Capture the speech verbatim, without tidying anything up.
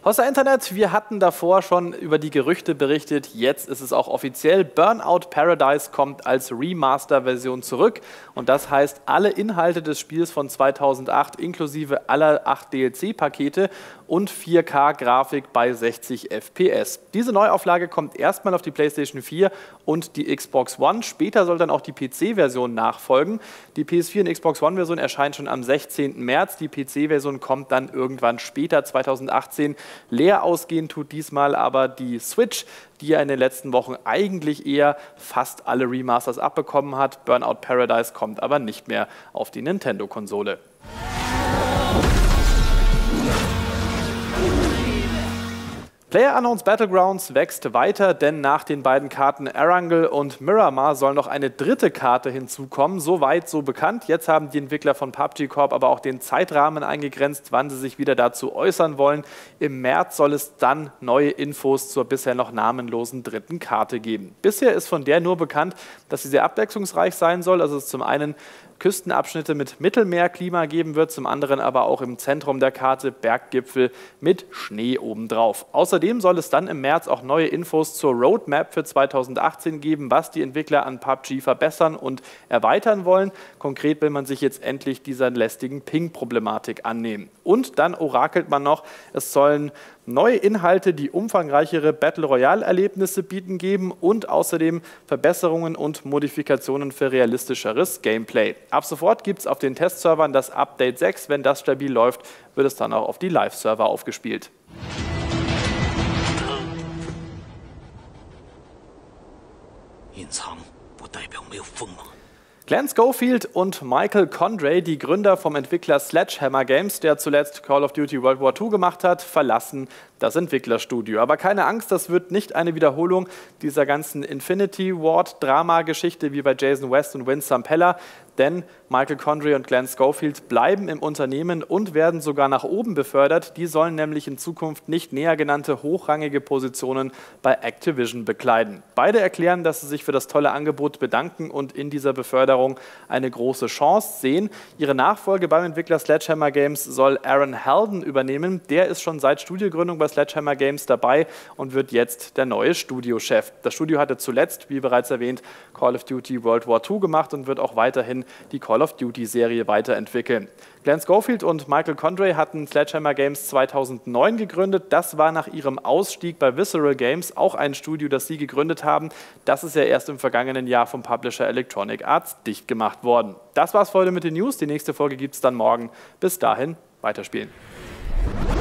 Aus der Internet, wir hatten davor schon über die Gerüchte berichtet, jetzt ist es auch offiziell. Burnout Paradise kommt als Remaster-Version zurück und das heißt, alle Inhalte des Spiels von zweitausendacht inklusive aller acht D L C-Pakete und vier K-Grafik bei sechzig F P S. Diese Neuauflage kommt erstmal auf die PlayStation vier und die Xbox One. Später soll dann auch die P C-Version nachfolgen. Die P S vier und Xbox One-Version erscheint schon am sechzehnten März. Die P C-Version kommt dann irgendwann später, zweitausendachtzehn. Leer ausgehen tut diesmal aber die Switch, die ja in den letzten Wochen eigentlich eher fast alle Remasters abbekommen hat. Burnout Paradise kommt aber nicht mehr auf die Nintendo-Konsole. PlayerUnknown's Battlegrounds wächst weiter, denn nach den beiden Karten Erangel und Miramar soll noch eine dritte Karte hinzukommen. So weit, so bekannt. Jetzt haben die Entwickler von P U B G Corp aber auch den Zeitrahmen eingegrenzt, wann sie sich wieder dazu äußern wollen. Im März soll es dann neue Infos zur bisher noch namenlosen dritten Karte geben. Bisher ist von der nur bekannt, dass sie sehr abwechslungsreich sein soll. Also es ist zum einen Küstenabschnitte mit Mittelmeerklima geben wird, zum anderen aber auch im Zentrum der Karte Berggipfel mit Schnee obendrauf. Außerdem soll es dann im März auch neue Infos zur Roadmap für zweitausendachtzehn geben, was die Entwickler an P U B G verbessern und erweitern wollen. Konkret will man sich jetzt endlich dieser lästigen Ping-Problematik annehmen. Und dann orakelt man noch, es sollen neue Inhalte, die umfangreichere Battle-Royale-Erlebnisse bieten, geben und außerdem Verbesserungen und Modifikationen für realistischeres Gameplay. Ab sofort gibt es auf den Testservern das Update sechs. Wenn das stabil läuft, wird es dann auch auf die Live-Server aufgespielt. Glenn Schofield und Michael Condrey, die Gründer vom Entwickler Sledgehammer Games, der zuletzt Call of Duty World War zwei gemacht hat, verlassen das Entwicklerstudio. Aber keine Angst, das wird nicht eine Wiederholung dieser ganzen Infinity Ward-Drama-Geschichte wie bei Jason West und Vince Zampella, denn Michael Condrey und Glenn Schofield bleiben im Unternehmen und werden sogar nach oben befördert. Die sollen nämlich in Zukunft nicht näher genannte hochrangige Positionen bei Activision bekleiden. Beide erklären, dass sie sich für das tolle Angebot bedanken und in dieser Beförderung eine große Chance sehen. Ihre Nachfolge beim Entwickler Sledgehammer Games soll Aaron Halden übernehmen. Der ist schon seit Studiogründung bei Sledgehammer Games dabei und wird jetzt der neue Studiochef. Das Studio hatte zuletzt, wie bereits erwähnt, Call of Duty World War zwei gemacht und wird auch weiterhin die Call of Duty-Serie weiterentwickeln. Glenn Schofield und Michael Condrey hatten Sledgehammer Games zweitausendneun gegründet. Das war nach ihrem Ausstieg bei Visceral Games auch ein Studio, das sie gegründet haben. Das ist ja erst im vergangenen Jahr vom Publisher Electronic Arts dicht gemacht worden. Das war's für heute mit den News. Die nächste Folge gibt es dann morgen. Bis dahin, weiterspielen.